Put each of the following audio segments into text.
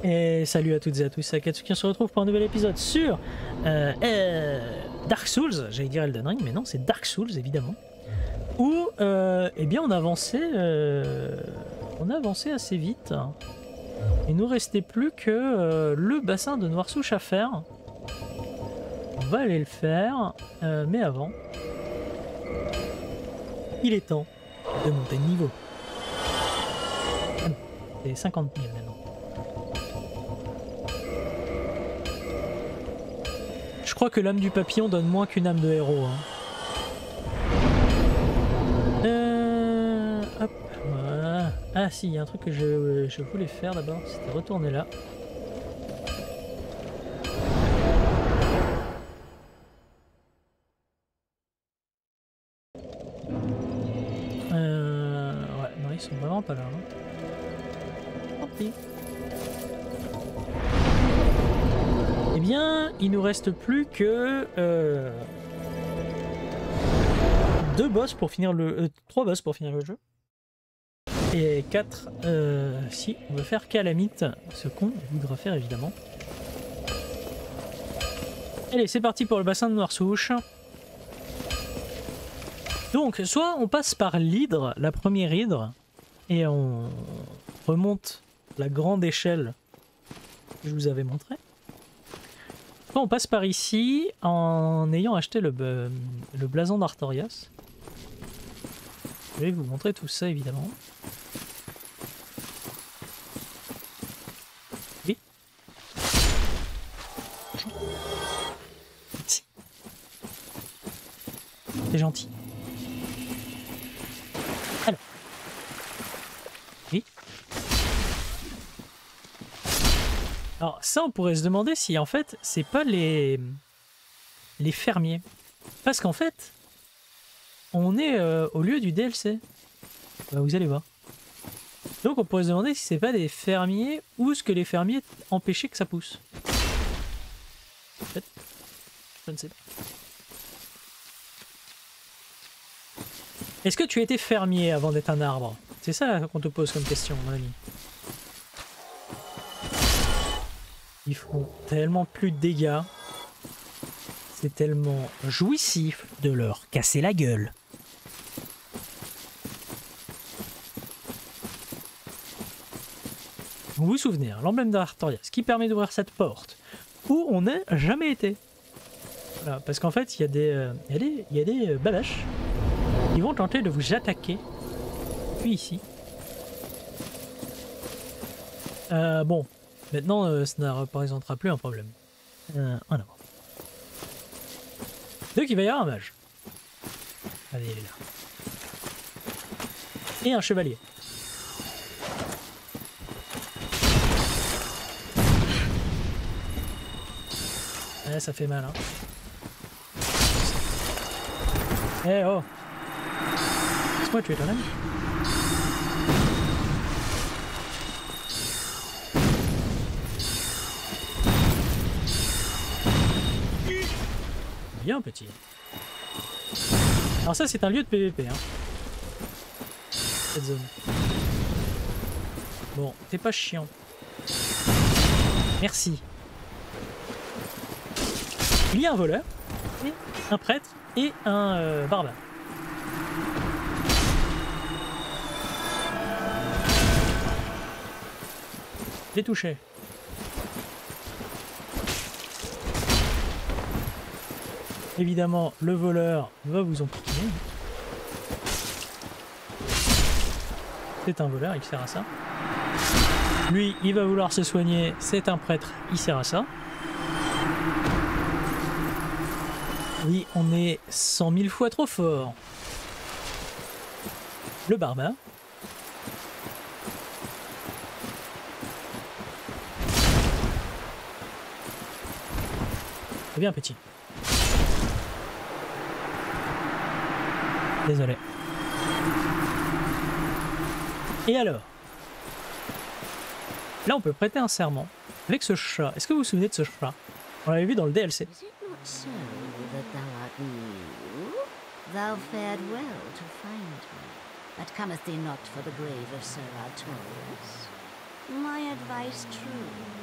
Et salut à toutes et à tous, c'est Akatsuki, on se retrouve pour un nouvel épisode sur Dark Souls, j'allais dire Elden Ring, mais non, c'est Dark Souls évidemment. Où, eh bien, on a avancé assez vite. Il nous restait plus que le bassin de Noirsouche à faire. On va aller le faire, mais avant, il est temps de monter de niveau. Ah non, c'est 50 000 maintenant. Je crois que l'âme du papillon donne moins qu'une âme de héros. Hein. Hop, voilà. Ah si, il y a un truc que je voulais faire d'abord, c'était retourner là. Ouais, non, ils sont vraiment pas là. Hein. Tant pis. Eh bien, il nous reste plus que 2 boss pour finir le 3 boss pour finir le jeu. Et 4 si on veut faire Calamite, ce qu'on voudra faire évidemment. Allez, c'est parti pour le bassin de Noirsouche. Donc, soit on passe par l'hydre, la première hydre, et on remonte la grande échelle que je vous avais montrée. Soit on passe par ici en ayant acheté le blason d'Artorias. Je vais vous montrer tout ça évidemment. Oui. Merci. C'est gentil. Alors. Oui. Alors ça, on pourrait se demander si en fait c'est pas les fermiers, parce qu'en fait on est au lieu du DLC. Vous allez voir. Donc on pourrait se demander si c'est pas des fermiers ou ce que les fermiers empêchaient que ça pousse. En fait, je ne sais pas. Est-ce que tu étais fermier avant d'être un arbre? C'est ça qu'on te pose comme question, mon ami. Ils font tellement plus de dégâts. C'est tellement jouissif de leur casser la gueule. Vous vous souvenez, hein, l'emblème d'Artorias qui permet d'ouvrir cette porte où on n'a jamais été. Voilà, parce qu'en fait, il y a des balaches qui vont tenter de vous attaquer. Puis ici. Bon. Maintenant, ça ne représentera plus un problème. En avant. Donc il va y avoir un mage. Allez, il est là. Et un chevalier. Ouais, ça fait mal, hein. Eh oh! Laisse-moi tuer ton ami. Bien petit. Alors ça c'est un lieu de PVP hein. Cette zone. Bon, t'es pas chiant. Merci. Il y a un voleur, et un prêtre et un barbare. Je l'ai touché. Évidemment, le voleur va vous empoisonner. C'est un voleur, il sert à ça. Lui, il va vouloir se soigner. C'est un prêtre, il sert à ça. Oui, on est 100 000 fois trop fort. Le barbare. C'est bien petit. Désolé. Et alors? Là, on peut prêter un serment avec ce chat. Est-ce que vous vous souvenez de ce chat? On l'avait vu dans le DLC. Thou fared well to find me, but cometh thee not for the grave of Sir Artorias? My advice true,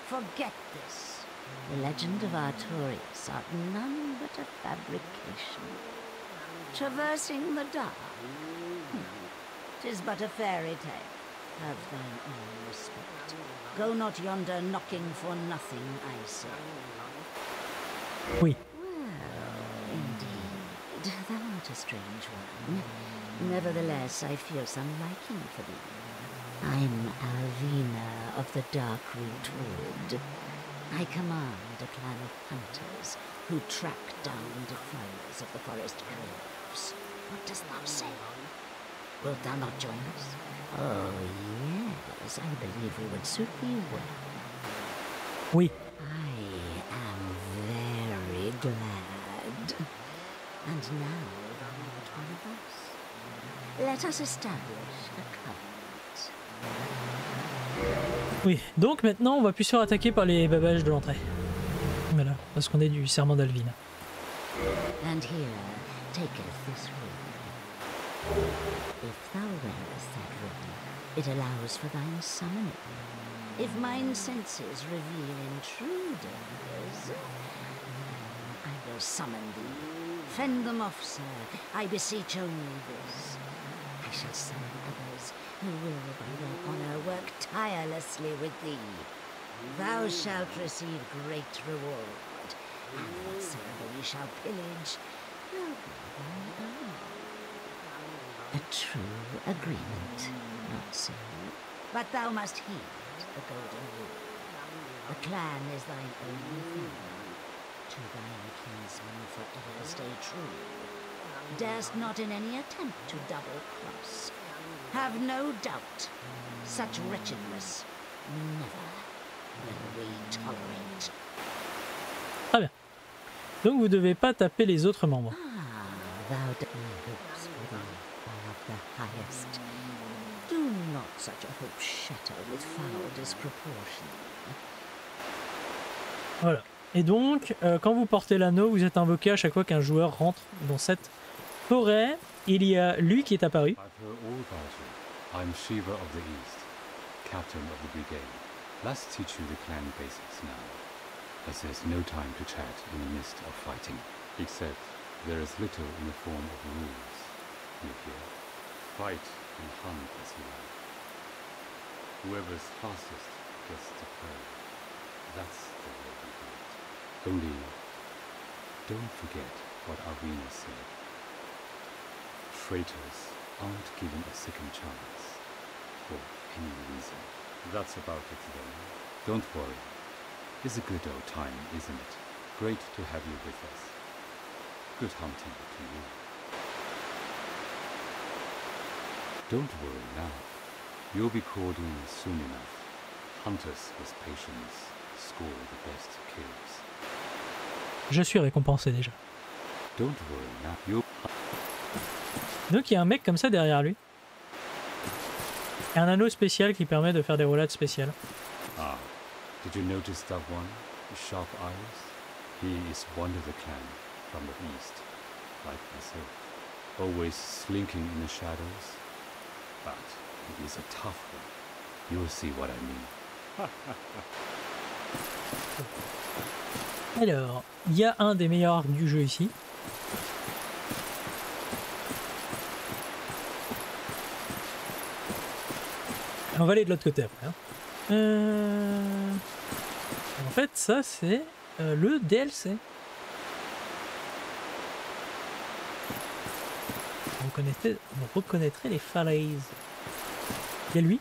Forget this. The legend of Artorias art none but a fabrication. Traversing the dark. 'Tis but a fairy tale. Have thine own respect. Go not yonder knocking for nothing, I say. Oui. Well, indeed, thou art a strange one. Nevertheless, I feel some liking for thee. I'm Alvina of the Darkroot Wood. I command a clan of hunters who track down defilers of the forest groves. What dost thou say? Wilt thou not join us? Oh, yes, I believe we would suit thee well. Oui. I am very glad. And now thou art one of us. Let us establish a covenant. Oui. Donc maintenant, on va plus se faire attaquer par les babages de l'entrée. Voilà. Parce qu'on est du serment d'Alvina. And here taketh this ring. If thou wearest that ring, it allows for thine summoning. If mine senses reveal intruders, I will summon thee. Fend them off, sir. I beseech only this. I shall summon others who will, by their honor, work tirelessly with thee. Thou shalt receive great reward, and whatsoever we shall pillage will be thine own. A true agreement, not so? But thou must heed the golden rule. The clan is thine only family. To thine kinsmen forever stay true. Darest not in any attempt to double-cross. Have no doubt, such wretchedness never will we tolerate. Très bien. Donc vous devez pas taper les autres membres. Ah, thou hopes for thee are of the highest. Do not such a hope shatter with foul disproportion. Voilà. Et donc, quand vous portez l'anneau, vous êtes invoqué à chaque fois qu'un joueur rentre dans cette forêt. Il y a lui qui est apparu. I've heard all about you. I'm Shiva of the East, captain of the brigade. Let's teach you the clan basics now, as there's no time to chat in the midst of fighting. Except there is little in the form of rules. You hear? Fight and hunt as you like. Whoever's fastest gets to play. That's the way we do it. Only, don't forget what Alvina said. Traitors aren't given a second chance, for any reason. That's about it then. Don't worry. It's a good old time, isn't it? Great to have you with us. Good hunting to you. Don't worry now. You'll be called in soon enough. Hunters with patience score the best kills. Je suis récompensé déjà. Don't worry now. You'll... Donc il y a un mec comme ça derrière lui. Et un anneau spécial qui permet de faire des roulades spéciales. Ah, did you notice that one? Sharp eyes? He is one of the clan from the east, like myself. Always slinking in the shadows. But he is a tough one. You'll see what I mean. Alors, il y a un des meilleurs arcs du jeu ici. On va aller de l'autre côté après. Hein. En fait, ça c'est le DLC. Vous reconnaîtrez les falaises. Il y a lui.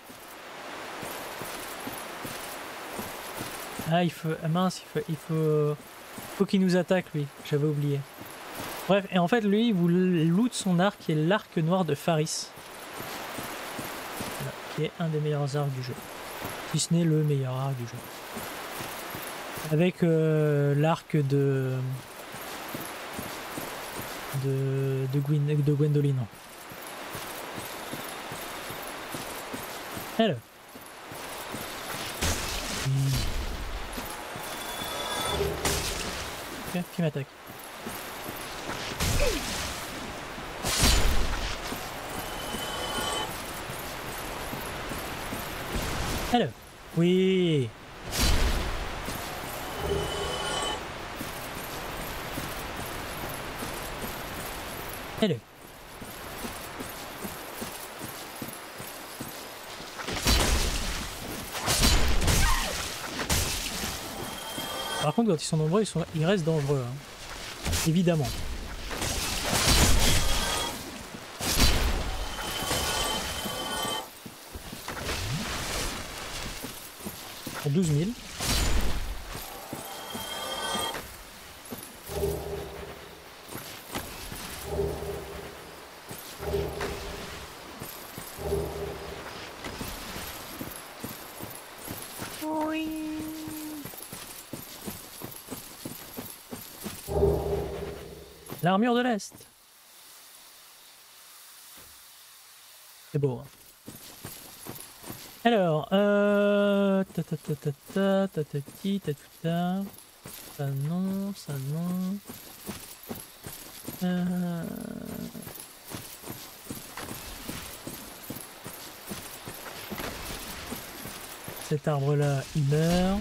Ah, il faut. Ah mince, il faut qu'il nous attaque lui. J'avais oublié. Bref, et en fait, lui, il vous loot son arc qui est l'arc noir de Faris. Voilà, qui est un des meilleurs arcs du jeu. Si ce n'est le meilleur arc du jeu. Avec l'arc de Gwendoline. Alors. Ok, qui m'attaque. Alors. Oui. Hello. Par contre, quand ils sont nombreux, ils restent dangereux. Hein. Évidemment. Pour 12 000. L'armure de l'Est. C'est beau. Hein. Alors, ça non, ça non. Cet arbre-là, il meurt.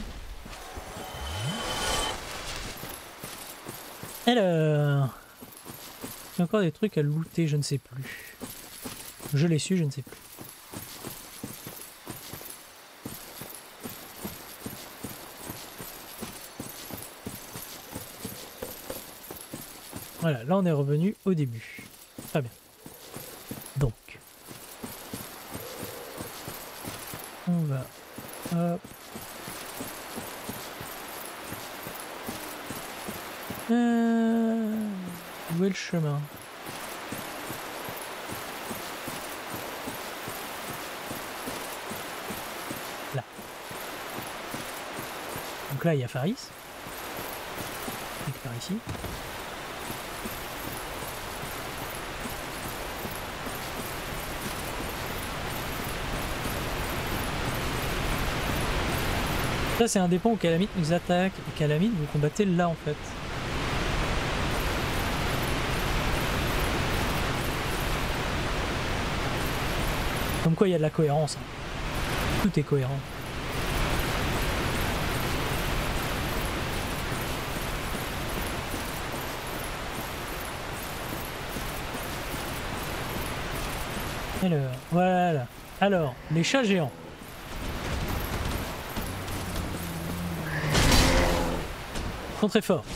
Alors, il y a encore des trucs à looter, je ne sais plus. Je l'ai su, je ne sais plus. Voilà, là on est revenu au début. Très bien. Donc, on va... Hop. Où est le chemin? Là. Donc là il y a Faris. Quelque part ici. Ça c'est un des ponts où Calamite nous attaque et Calamite vous combattez là en fait. Comme quoi il y a de la cohérence. Hein. Tout est cohérent. Alors, voilà. Alors, les chats géants. Ils sont très forts.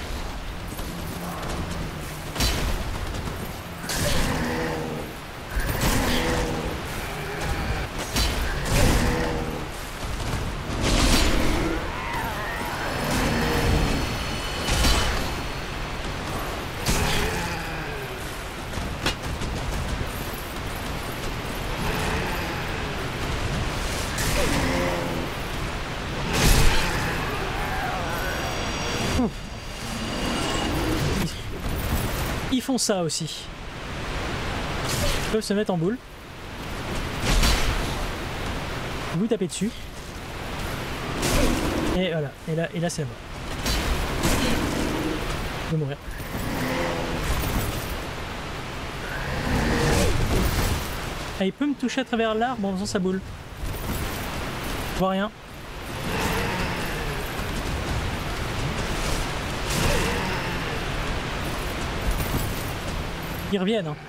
Ils font ça aussi. Ils peuvent se mettre en boule. Vous tapez dessus. Et voilà. Et là c'est la mort. Je vais mourir. Ah, il peut me toucher à travers l'arbre en faisant sa boule. Je vois rien. Ils reviennent, hein.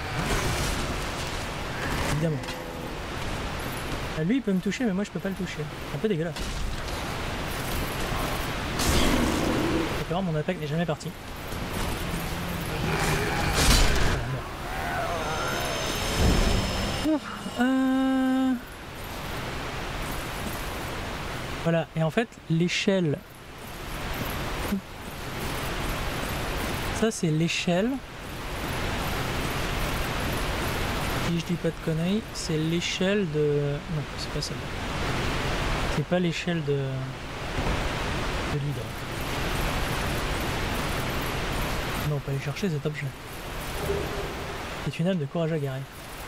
Évidemment. Ah, lui il peut me toucher mais moi je peux pas le toucher. C'est un peu dégueulasse. D'accord, mon attaque n'est jamais partie. Voilà, et en fait l'échelle. Ça c'est l'échelle. Si je dis pas de conneries, c'est l'échelle de... Non, c'est pas celle-là. C'est pas l'échelle de l'hydre. Non, on peut aller chercher cet objet. C'est une âme de courage aguerri.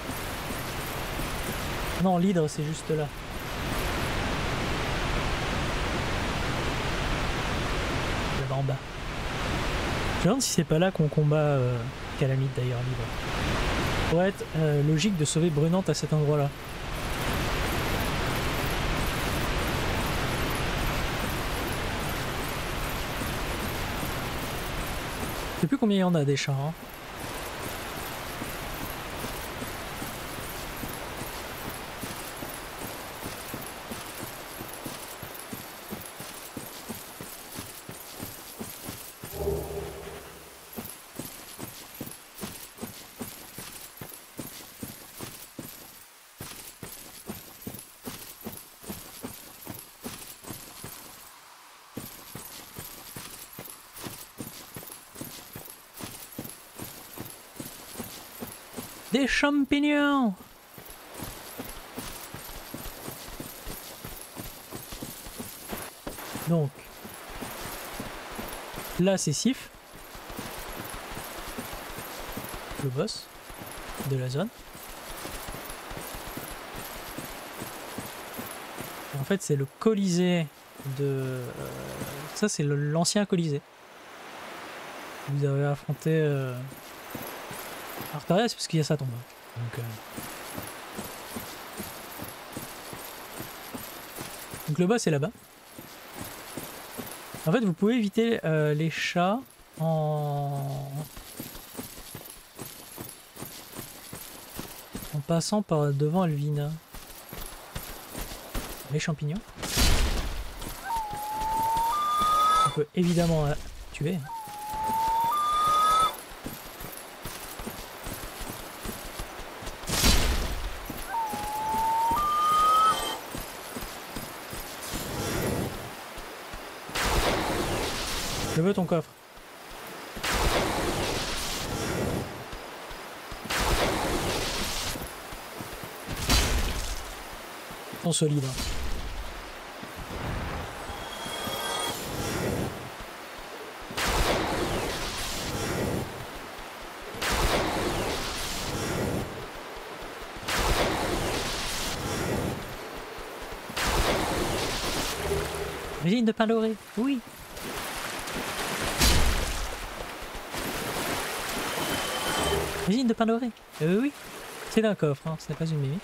Non, l'hydre c'est juste là. Là-bas en bas. Je me demande si c'est pas là qu'on combat Calamite d'ailleurs, l'hydre. Pourrait être logique de sauver Brunante à cet endroit-là. Je sais plus combien il y en a des chats. Hein. Des champignons. Donc, là c'est Sif, le boss de la zone. En fait, c'est le Colisée de... ça, c'est l'ancien Colisée. Vous avez affronté... Artharias, parce qu'il y a sa tombe. Donc le boss est là-bas. En fait, vous pouvez éviter les chats en passant par devant Elvina. Les champignons. On peut évidemment tuer. Je veux ton coffre. Ils sont solides. Hein. Résine de pain doré, oui. Résine de pain doré. Oui, c'est d'un coffre, hein. Ce n'est pas une mimique.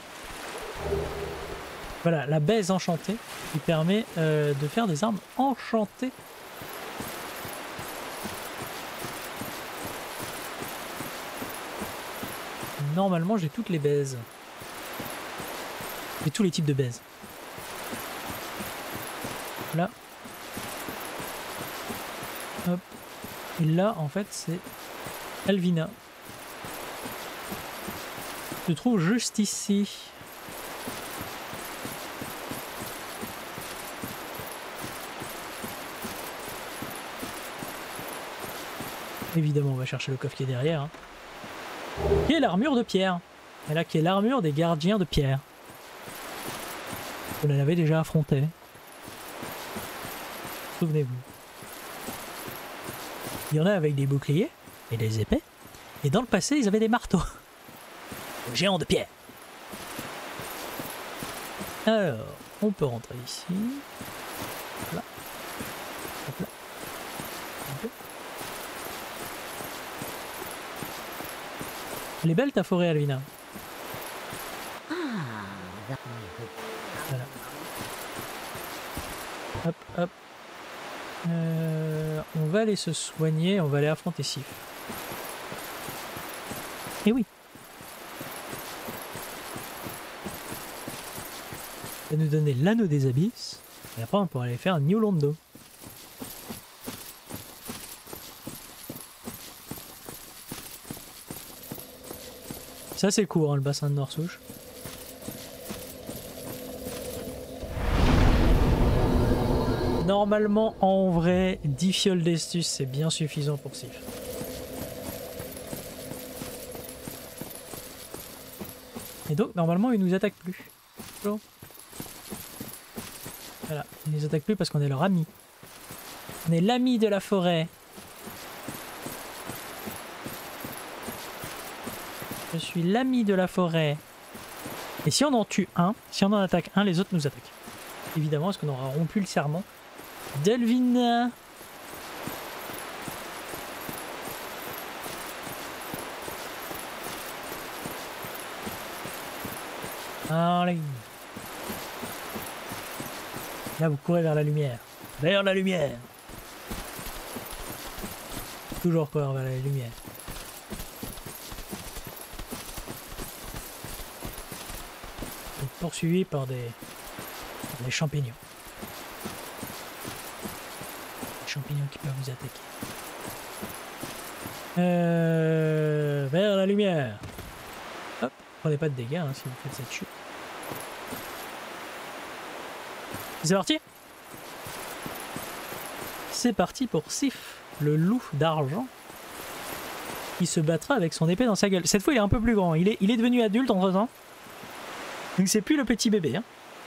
Voilà, la baise enchantée qui permet de faire des armes enchantées. Normalement, j'ai toutes les baises. J'ai tous les types de baises. Là. Hop. Et là, en fait, c'est Elvina. Se trouve juste ici. Évidemment, on va chercher le coffre qui est derrière. Hein. Qui est l'armure de pierre. Et là, qui est l'armure des gardiens de pierre. Vous l'avez déjà affronté. Souvenez-vous. Il y en a avec des boucliers et des épées. Et dans le passé, ils avaient des marteaux. Géant de pierre. Alors, on peut rentrer ici. Là. Hop là. Hop. Elle est belle ta forêt, Elvina. Voilà. Hop, hop. On va aller se soigner, on va aller affronter Sif. Et oui. Ça va nous donner l'anneau des abysses. Et après on pourra aller faire un New Londo. Ça c'est court hein, le bassin de Norsouche. Normalement en vrai 10 fioles d'estus c'est bien suffisant pour Sif. Et donc normalement il nous attaque plus. Bonjour. Voilà, ils ne nous attaquent plus parce qu'on est leur ami. On est l'ami de la forêt. Je suis l'ami de la forêt. Et si on en tue un, si on en attaque un, les autres nous attaquent. Évidemment, parce qu'on aura rompu le serment d'Elvina. Allez. Là, vous courez vers la lumière. Vers la lumière. Toujours courir vers la lumière. Vous êtes poursuivi par des champignons. Des champignons qui peuvent vous attaquer. Vers la lumière. Hop, prenez pas de dégâts hein, si vous faites cette chute. C'est parti. C'est parti pour Sif, le loup d'argent, qui se battra avec son épée dans sa gueule. Cette fois, il est un peu plus grand. Il est devenu adulte entre-temps. Donc c'est plus le petit bébé. Hein.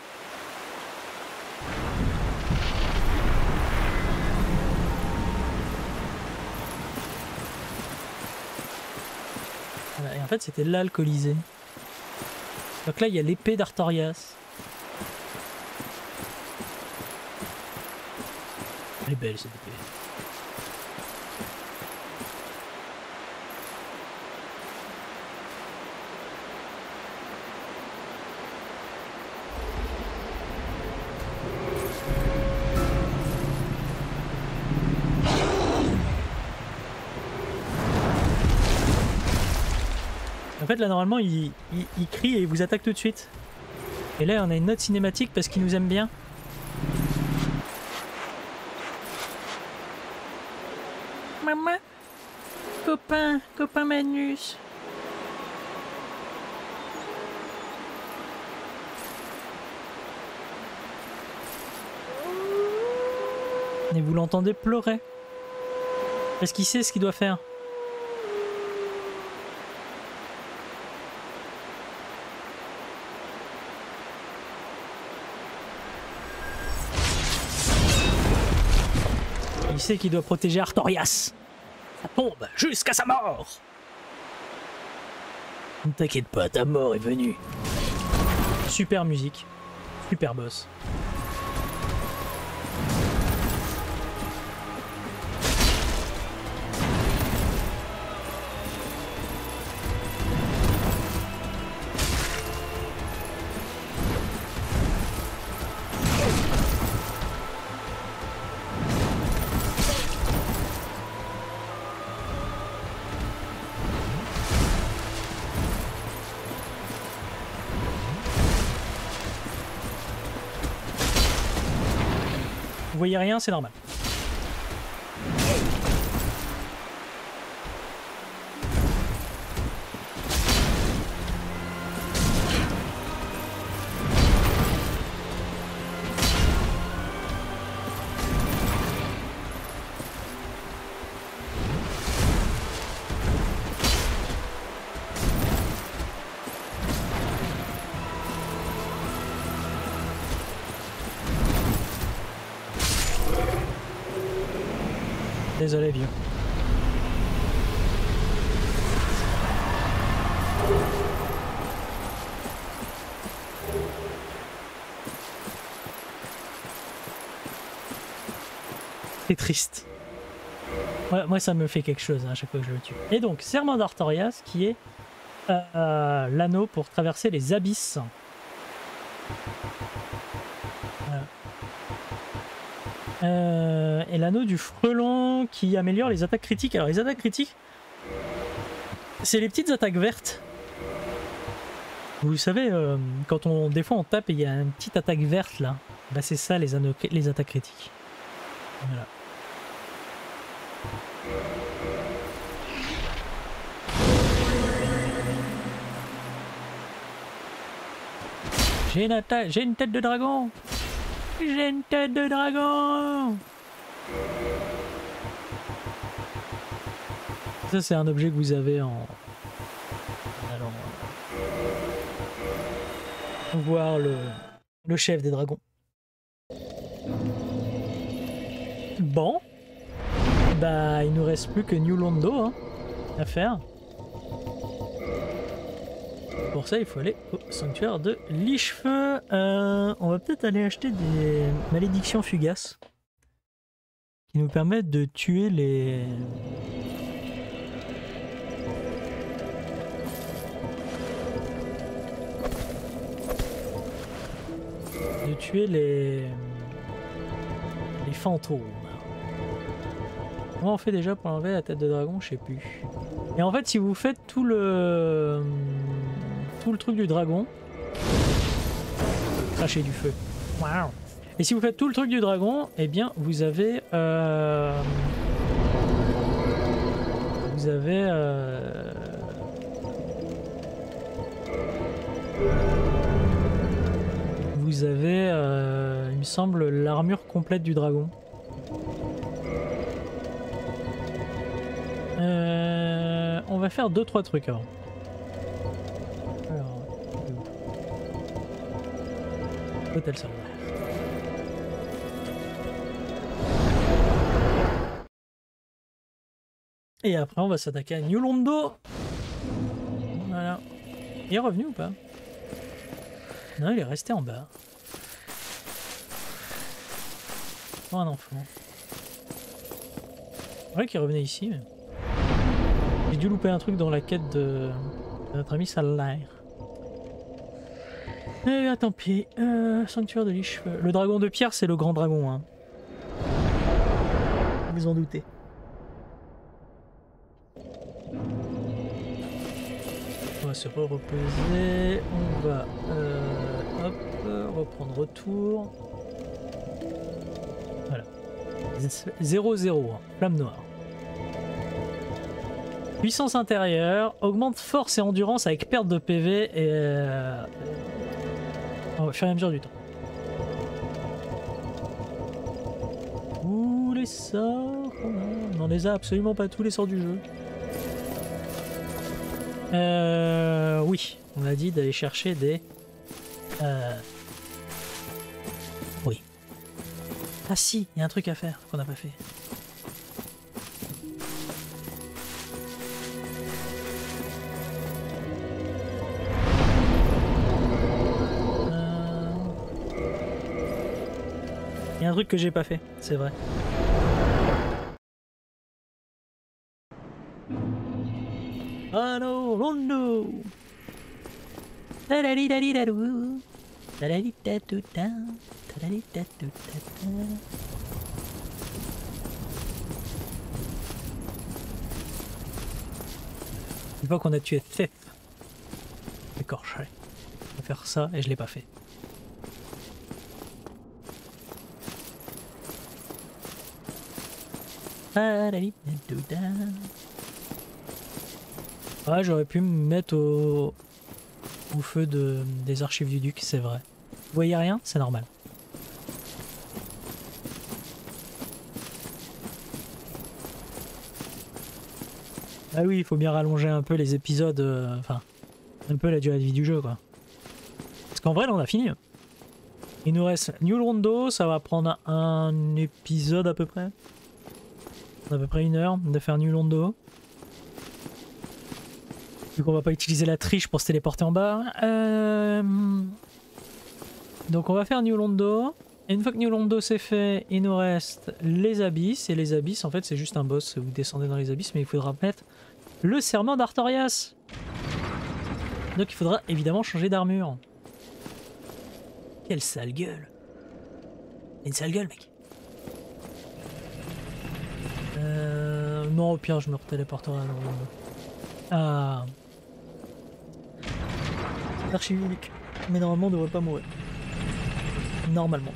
Voilà, et en fait, c'était l'alcoolisé. Donc là, il y a l'épée d'Artorias. Elle est belle cette épée. En fait là normalement il crie et il vous attaque tout de suite. Et là on a une autre cinématique parce qu'il nous aime bien. Maman, copain Manus. Et vous l'entendez pleurer. Parce qu'il sait ce qu'il doit faire. Il sait qu'il doit protéger Artorias. Ça tombe jusqu'à sa mort. Ne t'inquiète pas, ta mort est venue. Super musique. Super boss. Vous voyez rien, c'est normal. Désolé, vieux. C'est triste. Ouais, moi, ça me fait quelque chose hein, à chaque fois que je le tue. Et donc, Serment d'Artorias, qui est l'anneau pour traverser les abysses. Voilà. Et l'anneau du frelon qui améliore les attaques critiques. Alors les attaques critiques, c'est les petites attaques vertes. Vous savez, quand des fois on tape et il y a une petite attaque verte là, bah c'est ça les attaques critiques. Voilà. J'ai une tête de dragon. J'ai une tête de dragon. Ça c'est un objet que vous avez en allant voir le chef des dragons. Bon. Bah il nous reste plus que New Londo hein, à faire. Pour ça il faut aller au sanctuaire de Lichefeu. On va peut-être aller acheter des malédictions fugaces qui nous permettent de tuer les... les fantômes. Comment on fait déjà pour enlever la tête de dragon? Je sais plus. Et en fait, si vous faites tout le truc du dragon, cracher du feu. Waouh. Et si vous faites tout le truc du dragon, eh bien vous avez il me semble, l'armure complète du dragon. On va faire 2-3 trucs avant. Alors, hôtel solaire. Et après on va s'attaquer à New Londo. Voilà. Il est revenu ou pas? Non, il est resté en bas. Oh, un enfant. C'est vrai qu'il revenait ici, mais... J'ai dû louper un truc dans la quête de notre ami Salaire. Eh, tant pis. Sanctuaire de Lich. Le dragon de pierre, c'est le grand dragon. Hein. Vous en doutez. On va se reposer. On va hop, reprendre retour. Voilà. 0-0. Hein. Flamme noire. Puissance intérieure, augmente force et endurance avec perte de PV et au fur et à mesure du temps. Tous les sorts, on les a absolument pas tous les sorts du jeu. Oui, on a dit d'aller chercher des... Oui. Ah si, il y a un truc à faire qu'on n'a pas fait. Il y a un truc que j'ai pas fait, c'est vrai. Allô, Londo. Une fois qu'on a tué Thef, écorché. On va faire ça et je l'ai pas fait. Ouais, j'aurais pu me mettre au feu des archives du duc, c'est vrai. Vous voyez rien? C'est normal. Ah oui, il faut bien rallonger un peu les épisodes, enfin, un peu la durée de vie du jeu, quoi. Parce qu'en vrai, là, on a fini. Il nous reste New Londo, ça va prendre un épisode à peu près. À peu près 1 heure de faire New Londo. Vu qu'on va pas utiliser la triche pour se téléporter en bas. Donc on va faire New Londo. Et une fois que New Londo c'est fait, il nous reste les abysses. Et les abysses, en fait, c'est juste un boss. Vous descendez dans les abysses, mais il faudra mettre le serment d'Artorias. Donc il faudra évidemment changer d'armure. Quelle sale gueule. Une sale gueule, mec. Non, au pire, je me retéléporterai à New Londo. Ah. Archive unique. Mais normalement, on devrait pas mourir. Normalement.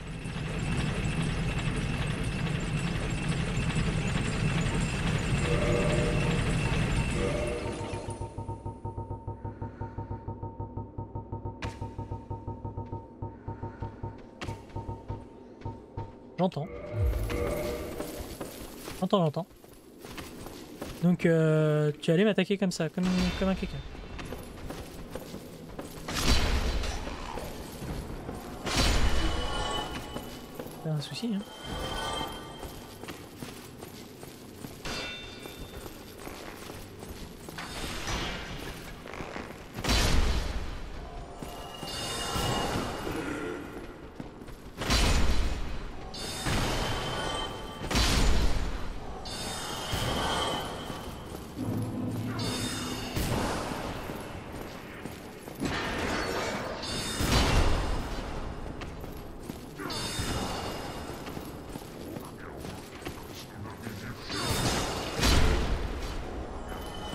J'entends. J'entends. Donc, tu allais m'attaquer comme ça, comme un quelqu'un. C'est un souci, hein.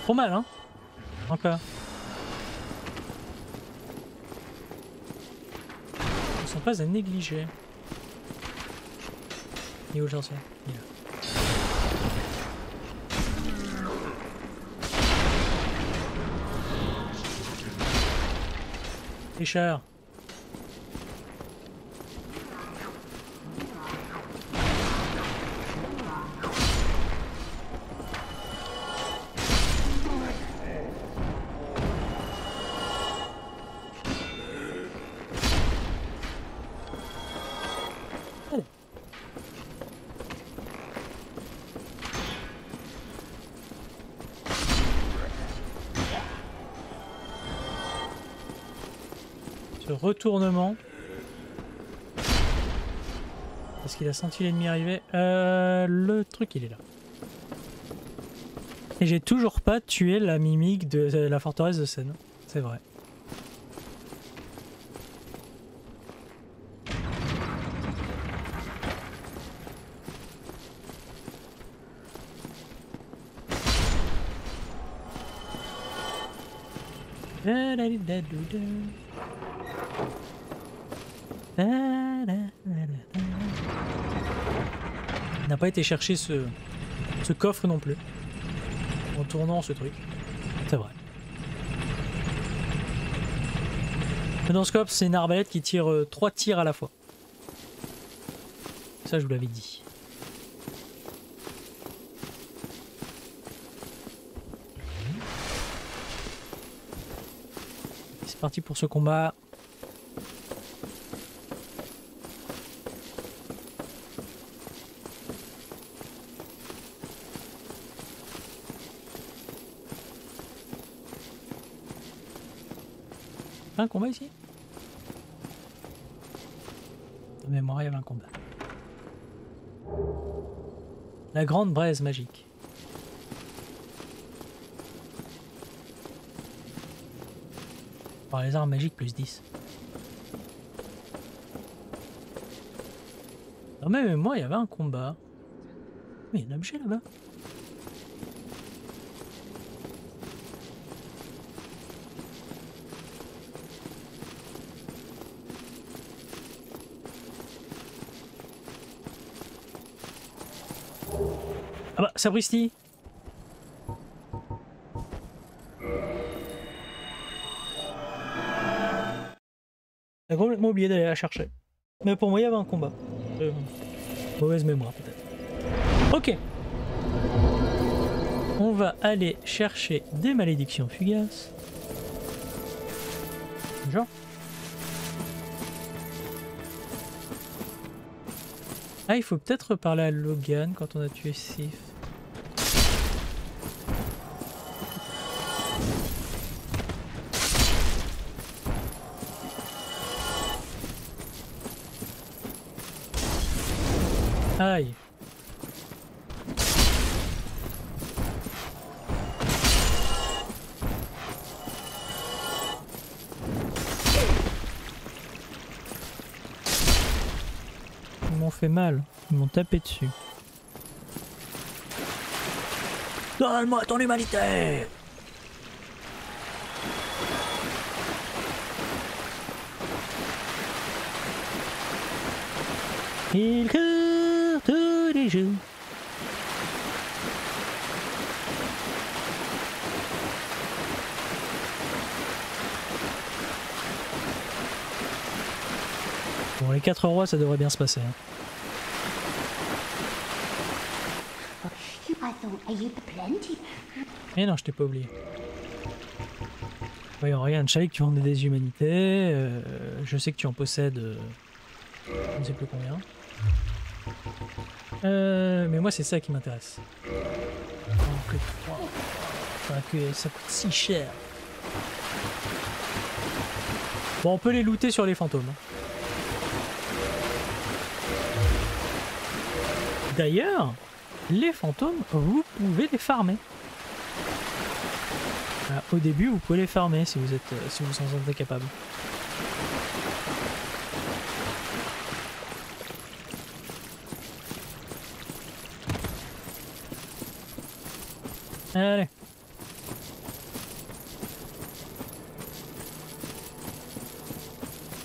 trop mal, hein. Encore. Ils ne sont pas à négliger. Il est où le sorcier? Il est là. Tricheur. Ce retournement. Parce qu'il a senti l'ennemi arriver. Le truc, il est là. Et j'ai toujours pas tué la mimique de la forteresse de Seine. C'est vrai. On n'a pas été chercher ce coffre non plus. En tournant ce truc. C'est vrai. Le non-scope, c'est une arbalète qui tire 3 tirs à la fois. Ça, je vous l'avais dit. C'est parti pour ce combat. Un combat ici? De mémoire, il y avait un combat. La grande braise magique. Par les armes magiques plus 10. Dans ma mémoire, il y avait un combat. Mais il y a un objet là-bas. Ah bah, sapristi! J'ai complètement oublié d'aller la chercher. Mais pour moi, il y avait un combat. Mauvaise mémoire, peut-être. Ok. On va aller chercher des malédictions fugaces. Genre. Ah, il faut peut-être parler à Logan quand on a tué Sif. Aïe. Ils m'ont fait mal. Ils m'ont tapé dessus. Donne-moi ton humanité! Il court tous les jours. Bon, les 4 rois, ça devrait bien se passer. Hein. Et non, je t'ai pas oublié. Voyons, regarde, je savais que tu vendais des humanités. Je sais que tu en possèdes. Je ne sais plus combien. Mais moi, c'est ça qui m'intéresse. Que 3. Enfin, que ça coûte si cher. Bon, on peut les looter sur les fantômes. D'ailleurs, les fantômes, vous pouvez les farmer. Au début, vous pouvez les farmer si vous en sentez capable. Allez.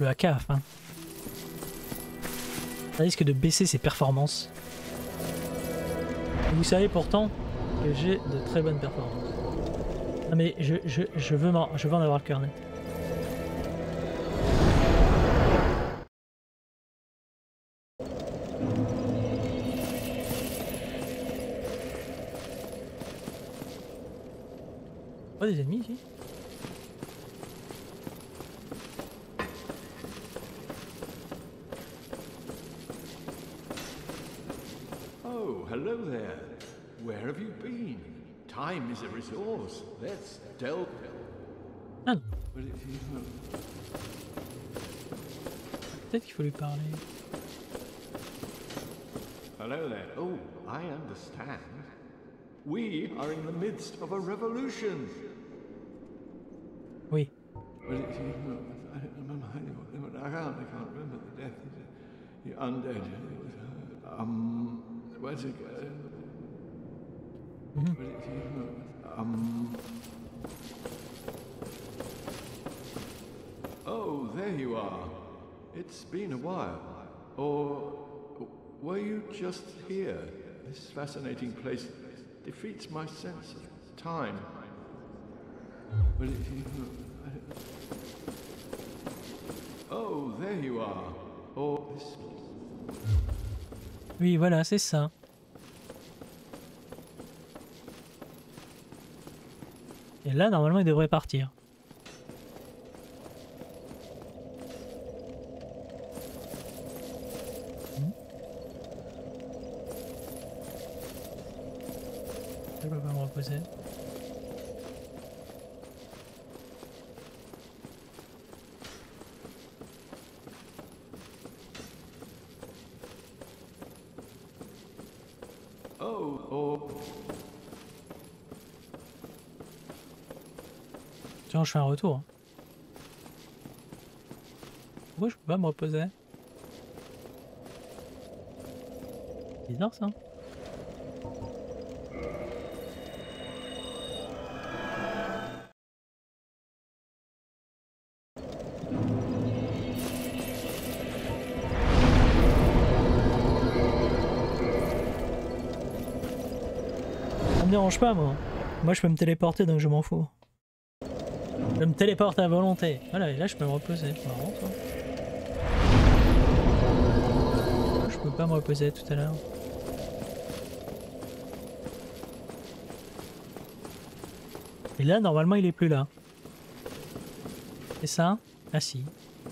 le AK à la fin. Ça risque de baisser ses performances. Et vous savez pourtant que j'ai de très bonnes performances. Non mais je veux en avoir le cœur net. Pas des ennemis ici? Oh, hello there. Where have you been? Time is a resource. Let's delve. Ah non. Well, Peut-être qu'il faut lui parler. hello there. Oh, I understand. We are in the midst of a revolution. Oui. Well, I don't remember. I can't remember the death. The undead. Where's it go? Oh, there you are. It's been a while. Or were you just here? This fascinating place defeats my sense of time. Oh, there you are. Or this. Oui, voilà, c'est ça. Et là, normalement, il devrait partir. Je peux pas me reposer. Tiens, je fais un retour. Pourquoi je peux pas me reposer? Bizarre ça. Ça me dérange pas moi. Moi je peux me téléporter donc je m'en fous. Je me téléporte à volonté. Voilà, et là je peux me reposer. C'est marrant ça. Je peux pas me reposer tout à l'heure. Et là normalement il est plus là. C'est ça? Ah si.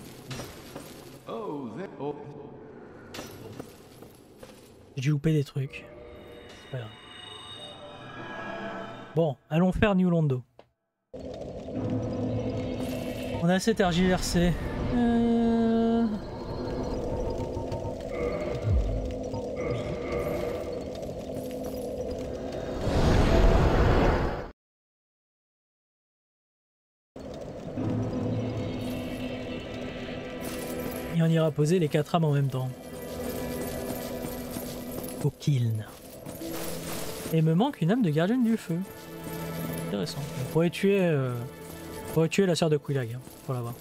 J'ai dû louper des trucs. C'est pas grave. Bon, allons faire New Londo. On a assez tergiversé. Et on ira poser les 4 âmes en même temps. Au kiln. Et il me manque une âme de gardienne du feu. Intéressant. On pourrait tuer la sœur de Quillag, hein, pour l'avoir.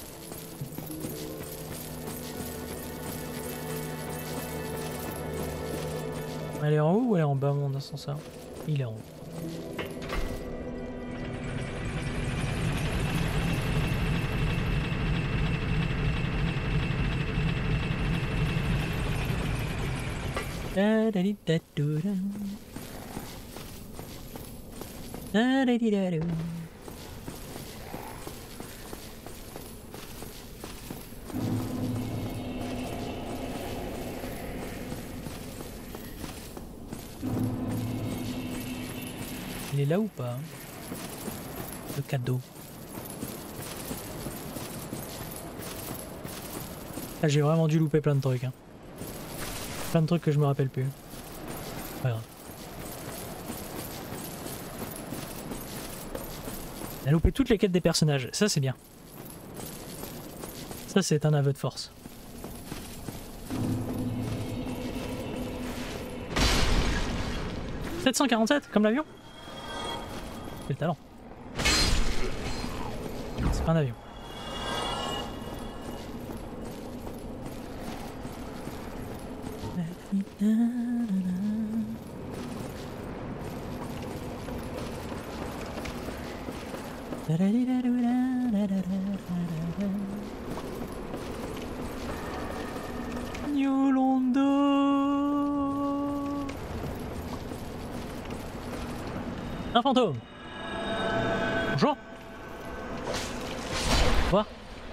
Elle est en haut ou elle est en bas mon ascenseur? Il est en haut. Da da di da do da. Da da di da do. Il est là ou pas? Le cadeau. Ah, j'ai vraiment dû louper plein de trucs. Hein. Plein de trucs que je me rappelle plus. Pas grave. On a loupé toutes les quêtes des personnages. Ça c'est bien. Ça c'est un aveu de force. « 747 comme l'avion ?» Quel talent. C'est pas un avion. Yolanda. Un fantôme. Bonjour. Au revoir.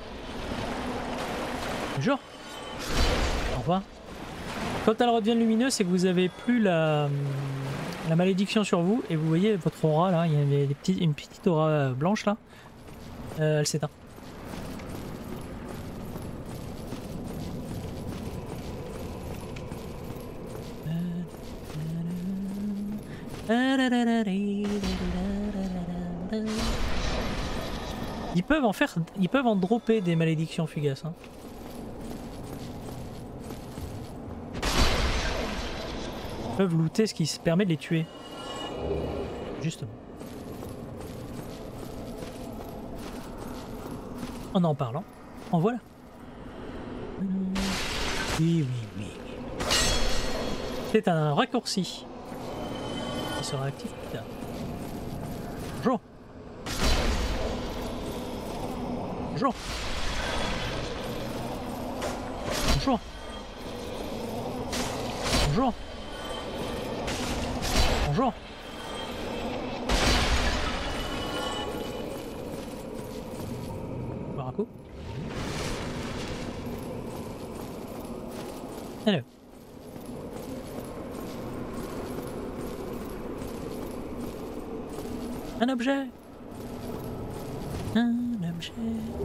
Bonjour. Au revoir. Quand elle redevient lumineuse, c'est que vous avez plus la malédiction sur vous et vous voyez votre aura là, il y a une petite aura blanche là. Elle s'éteint. Ils peuvent en dropper des malédictions fugaces. Hein. Ils peuvent looter ce qui se permet de les tuer. Justement. En parlant, en voilà. Oui. C'est un raccourci qui sera actif plus tard. Bonjour. Bonjour. Bonjour. Bonjour. Bonjour. Voir un coup. Hello. Un objet. Un objet.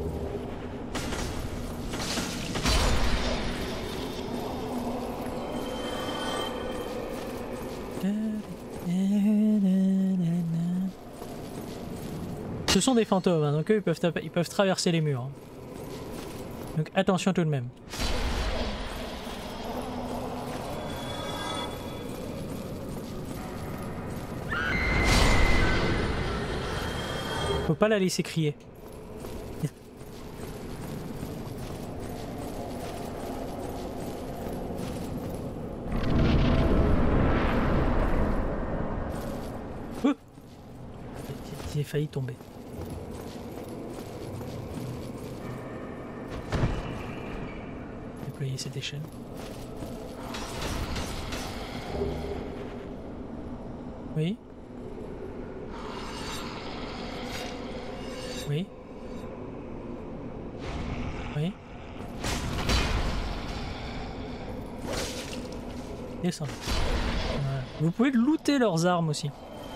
Ce sont des fantômes, hein, donc eux ils peuvent traverser les murs. Hein. Donc attention tout de même. Faut pas la laisser crier. J'ai failli tomber. Déployer cette échelle. Oui. Oui. Oui. Descendez. Voilà. Vous pouvez looter leurs armes aussi.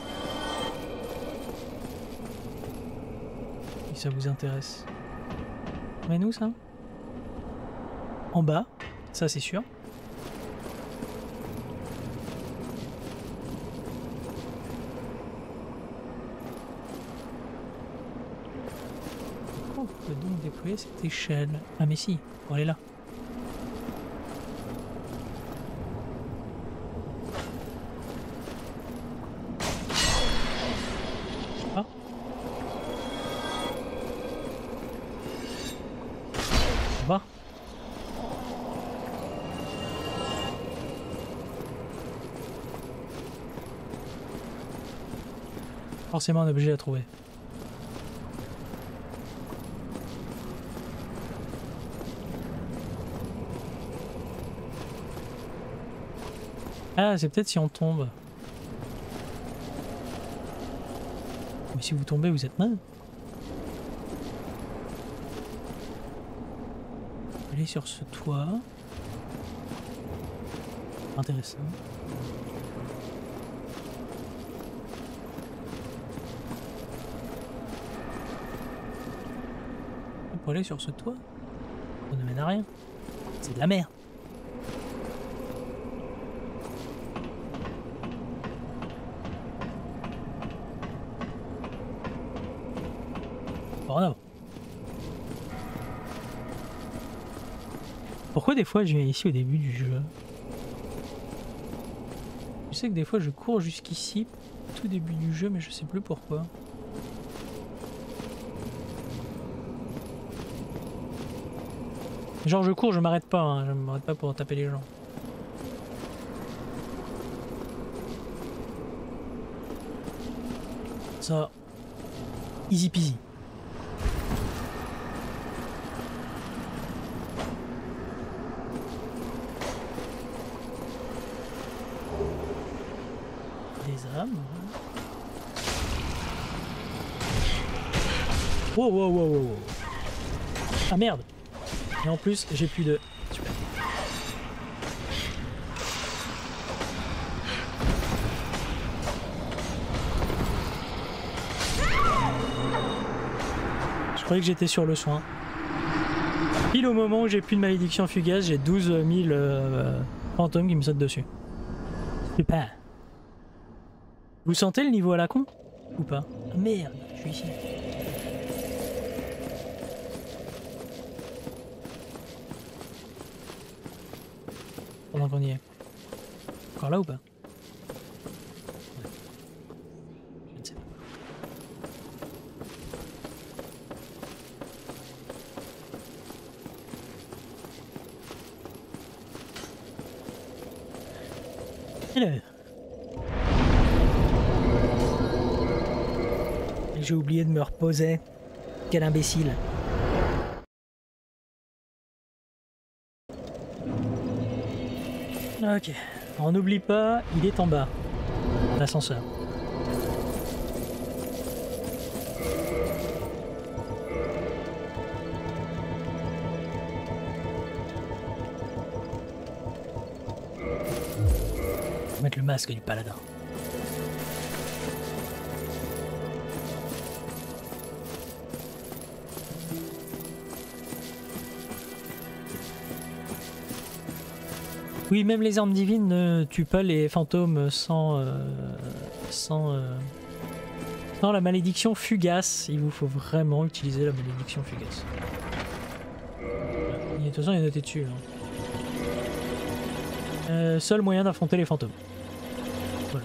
Si ça vous intéresse. Mais nous ça? En bas, ça c'est sûr. On peut donc déployer cette échelle. Ah mais si, pour aller là. Ah. On va. Forcément un objet à trouver. Ah, c'est peut-être si on tombe. Mais si vous tombez, vous êtes mal. Allez sur ce toit. Intéressant. Pour aller sur ce toit, ça ne mène à rien. C'est de la merde. En avant. Pourquoi des fois je viens ici au début du jeu? Je sais que des fois je cours jusqu'ici, tout début du jeu, mais je sais plus pourquoi. Genre je cours, je m'arrête pas, hein. Je m'arrête pas pour taper les gens. Ça, easy peasy. Des âmes. Wow, wow, wow, wow, wow. Ah merde. Et en plus, j'ai plus de... Super. Je croyais que j'étais sur le soin. Pile au moment où j'ai plus de malédiction fugace, j'ai 12 000 fantômes qui me sautent dessus. Super. Vous sentez le niveau à la con? Ou pas? Merde, je suis ici. Pendant qu'on y est. Encore là ou pas? Ouais. Je ne sais pas. Alors. J'ai oublié de me reposer. Quel imbécile. Ok. On n'oublie pas, il est en bas. L'ascenseur. Faut mettre le masque du paladin. Oui, même les armes divines ne tuent pas les fantômes sans la malédiction fugace. Il vous faut vraiment utiliser la malédiction fugace. Et de toute façon, il est noté dessus. Hein. Seul moyen d'affronter les fantômes. Voilà.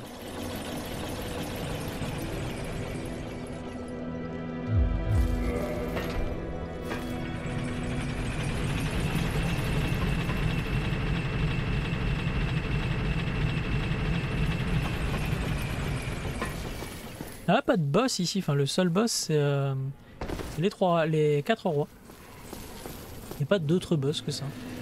Ah, pas de boss ici, enfin le seul boss c'est les 4 rois. Il n'y a pas d'autres boss que ça.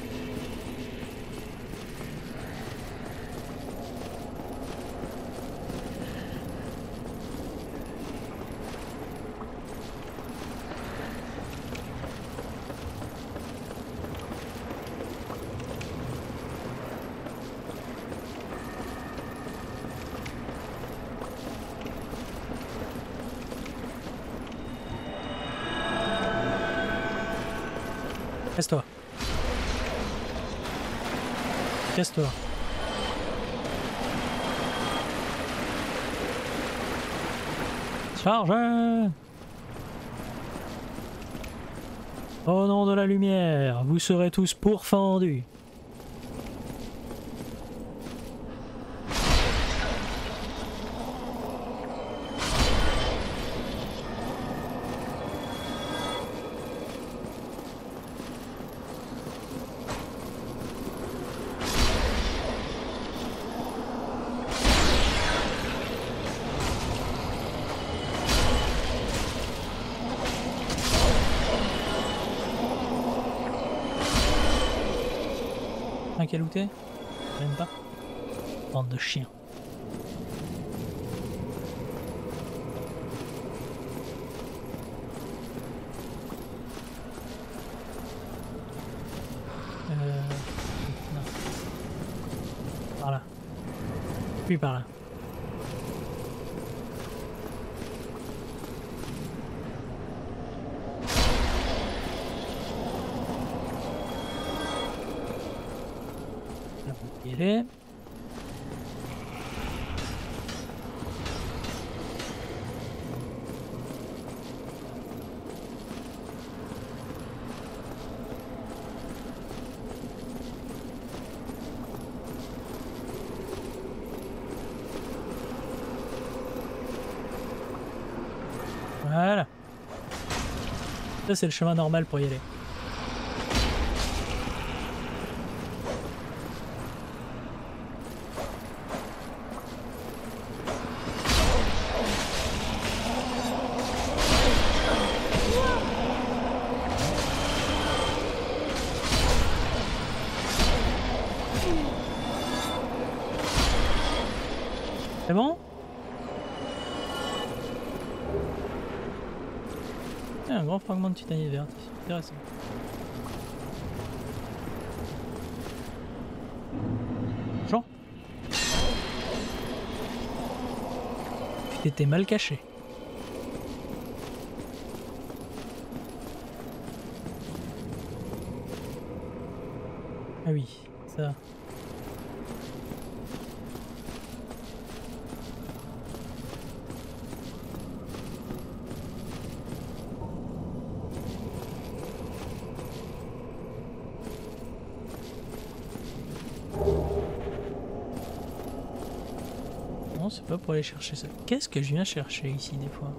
Casse-toi. Casse-toi. Charge! Au nom de la lumière, vous serez tous pourfendus. Quel outé? Même pas. Bande de chiens. Non. Par là. Puis par là. Il est. Voilà. Ça c'est le chemin normal pour y aller. C'est bon? Un grand fragment de titanite verte, intéressant. Jean? Tu t'étais mal caché. Ah oui, ça. Non, c'est pas pour aller chercher ça. Qu'est-ce que je viens chercher ici des fois?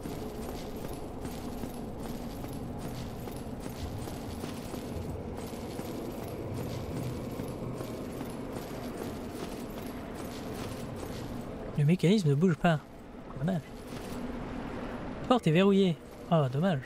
Le mécanisme ne bouge pas. Dommage. La porte est verrouillée. Ah, dommage.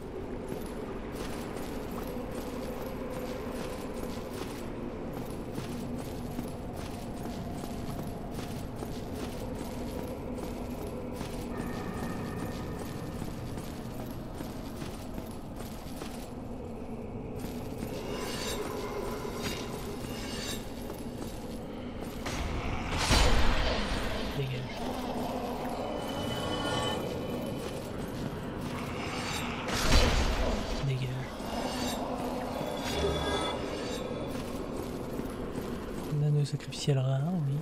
Sacrificiel rare, oui.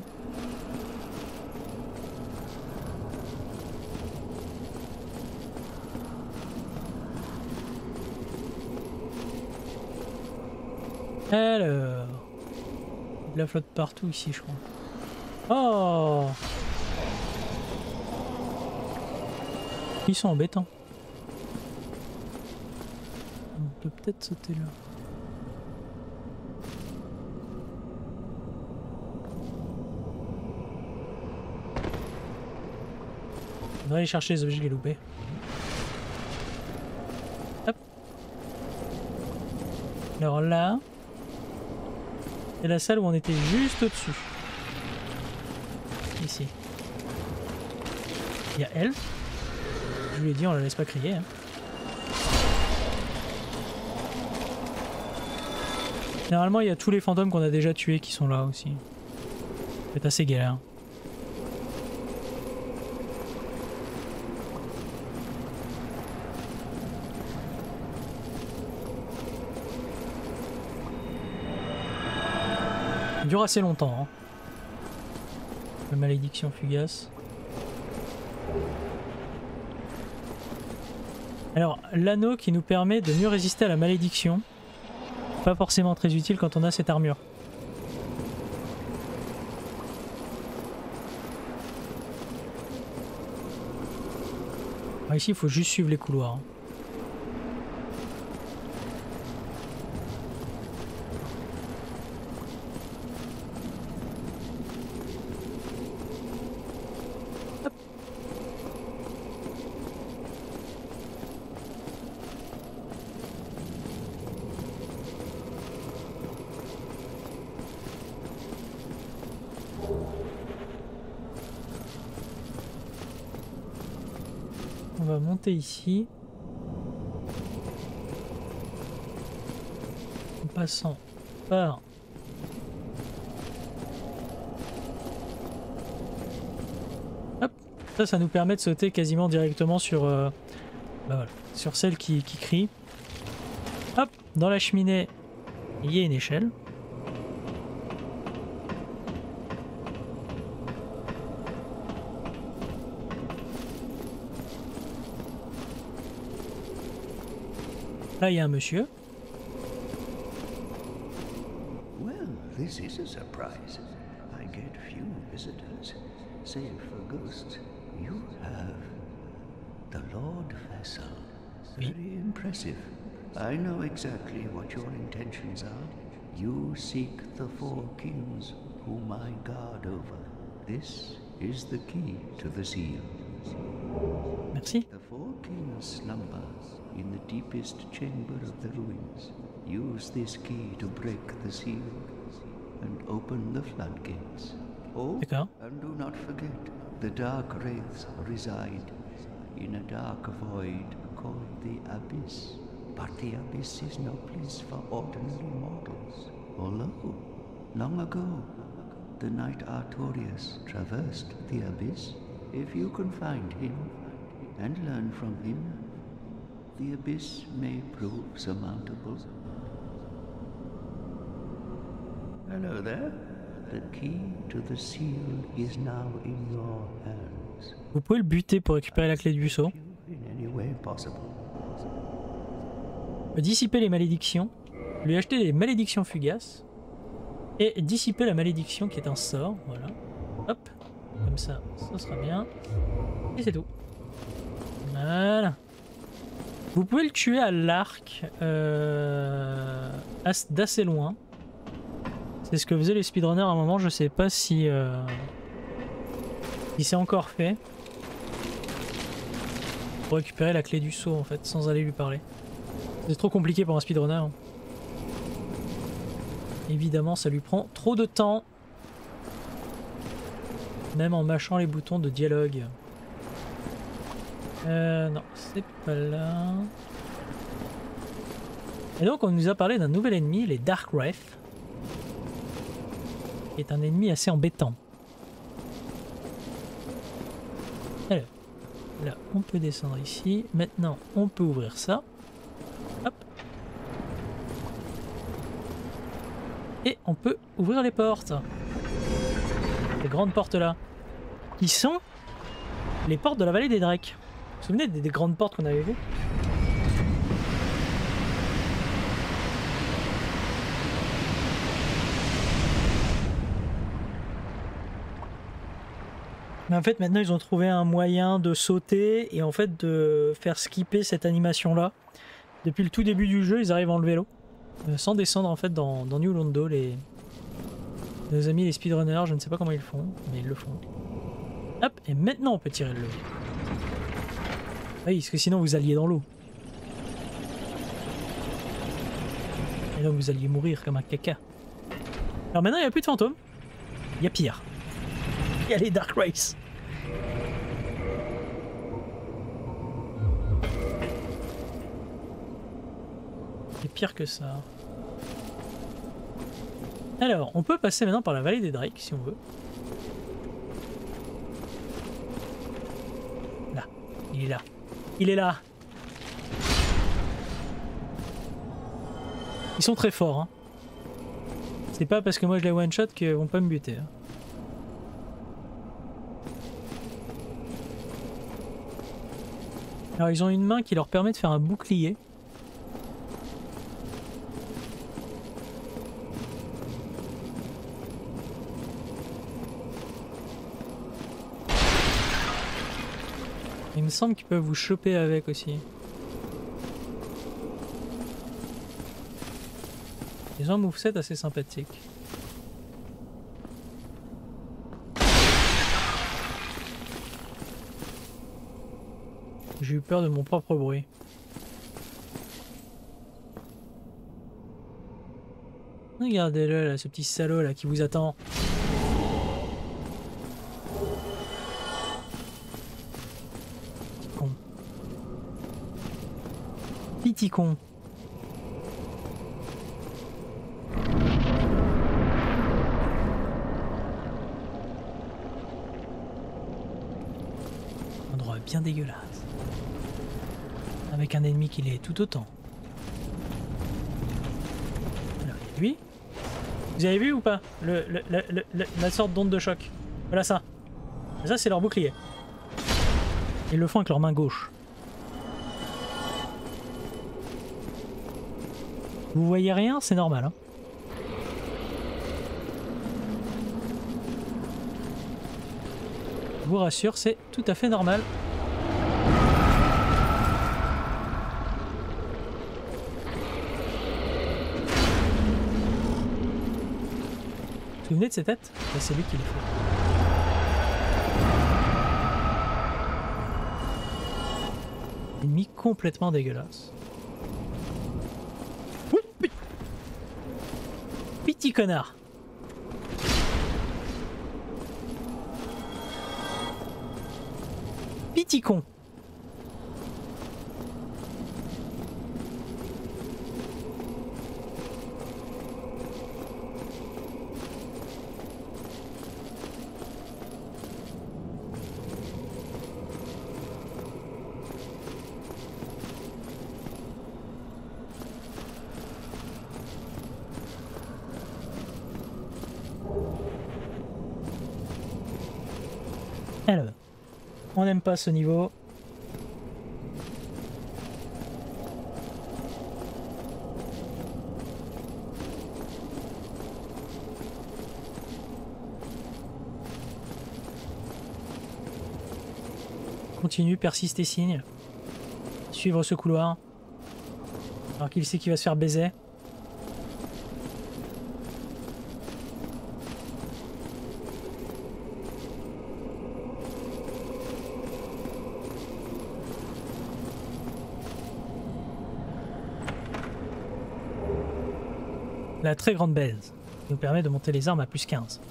Alors, de la flotte partout ici, je crois. Oh, ils sont embêtants. On peut peut-être sauter là. On va aller chercher les objets que j'ai loupés. Hop. Alors là, c'est la salle où on était juste au-dessus. Ici. Il y a elle. Je lui ai dit, on la laisse pas crier. Hein. Généralement, il y a tous les fantômes qu'on a déjà tués qui sont là aussi. C'est assez galère. Ça dure assez longtemps. Hein. La malédiction fugace. Alors, l'anneau qui nous permet de mieux résister à la malédiction. Pas forcément très utile quand on a cette armure. Alors ici, il faut juste suivre les couloirs. Hein. On va monter ici. En passant par... Hop. Ça nous permet de sauter quasiment directement sur, bah voilà, sur celle qui crie. Hop, dans la cheminée, il y a une échelle. Là, il y a un monsieur. Well, this is a surprise. I get few visitors, save for ghosts. You have the Lord Vessel. Very impressive. I know exactly what your intentions are. You seek the four kings whom I guard over. This is the key to the seal. Merci. The four kings slumber in the deepest chamber of the ruins. Use this key to break the seal and open the floodgates. Oh, D'accord. and do not forget, the dark wraiths reside in a dark void called the Abyss. But the Abyss is no place for ordinary mortals. Although, long ago, the knight Artorias traversed the Abyss. If you can find him and learn from him, the Abyss may prove surmountable. Hello there. The key to the seal is now in your hands. Vous pouvez le buter pour récupérer la clé du sceau. In any way possible. Dissiper les malédictions. Lui acheter des malédictions fugaces. Et dissiper la malédiction qui est un sort. Voilà. Hop. Comme ça, ça sera bien. Et c'est tout. Voilà. Vous pouvez le tuer à l'arc d'assez loin. C'est ce que faisaient les speedrunners à un moment, je sais pas si c'est encore fait. Pour récupérer la clé du sceau en fait, sans aller lui parler. C'est trop compliqué pour un speedrunner. Hein. Évidemment, ça lui prend trop de temps. Même en mâchant les boutons de dialogue. Non, c'est pas là. Et donc on nous a parlé d'un nouvel ennemi, les Dark Wraith. Qui est un ennemi assez embêtant. Alors, là on peut descendre ici. Maintenant on peut ouvrir ça. Hop. Et on peut ouvrir les portes. Les grandes portes là. Qui sont les portes de la vallée des Drakes. Vous vous souvenez des grandes portes qu'on avait vues? Mais en fait maintenant ils ont trouvé un moyen de sauter et en fait de faire skipper cette animation là. Depuis le tout début du jeu ils arrivent à enlever l'eau. Sans descendre en fait dans New Londo. Nos amis les speedrunners, je ne sais pas comment ils font, mais ils le font. Hop, et maintenant on peut tirer le levier. Oui, parce que sinon vous alliez dans l'eau. Et donc vous alliez mourir comme un caca. Alors maintenant il n'y a plus de fantômes. Il y a pire. Il y a les Dark Wraiths. C'est pire que ça. Alors, on peut passer maintenant par la vallée des Drakes si on veut. Là, il est là. Il est là. Ils sont très forts. Hein. C'est pas parce que moi je les one shot qu'ils vont pas me buter. Hein. Alors ils ont une main qui leur permet de faire un bouclier. Il me semble qu'ils peuvent vous choper avec aussi. Ils ont un moveset assez sympathique. J'ai eu peur de mon propre bruit. Regardez-le là, ce petit salaud là qui vous attend. Con. Petit con. Un endroit bien dégueulasse. Avec un ennemi qui l'est tout autant. Alors, lui. Vous avez vu ou pas la sorte d'onde de choc? Voilà ça. Ça c'est leur bouclier. Ils le font avec leur main gauche. Vous voyez rien, c'est normal. Hein. Je vous rassure, c'est tout à fait normal. Vous vous souvenez de ces têtes? C'est lui qui les fait. Ennemi complètement dégueulasse. Petit connard. Petit con. Alors, on n'aime pas ce niveau. Continue, persiste et signe. Suivre ce couloir. Alors qu'il sait qu'il va se faire baiser. La très grande baise qui nous permet de monter les armes à plus 15.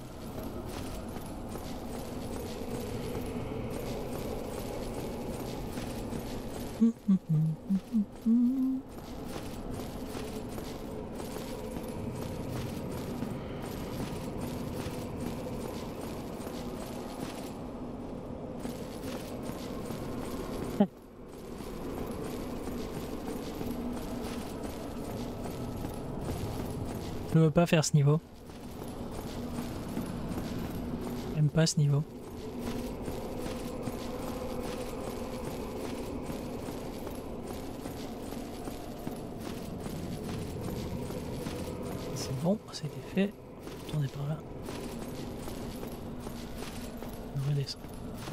Je ne veux pas faire ce niveau. J'aime pas ce niveau. C'est bon, c'était fait. Tournez par là. On redescend.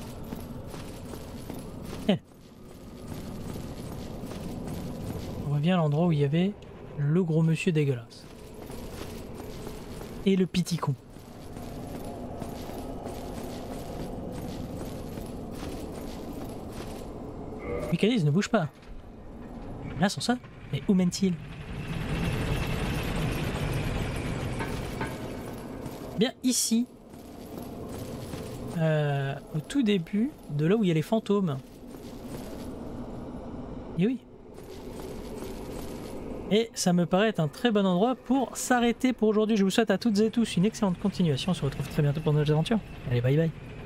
On revient à l'endroit où il y avait le gros monsieur dégueulasse. Et le petit con. Le mécanisme ne bouge pas. Là, sans ça. Mais où mène-t-il? Bien ici. Au tout début de là où il y a les fantômes. Et oui. Et ça me paraît être un très bon endroit pour s'arrêter pour aujourd'hui. Je vous souhaite à toutes et tous une excellente continuation. On se retrouve très bientôt pour de nouvelles aventures. Allez, bye bye.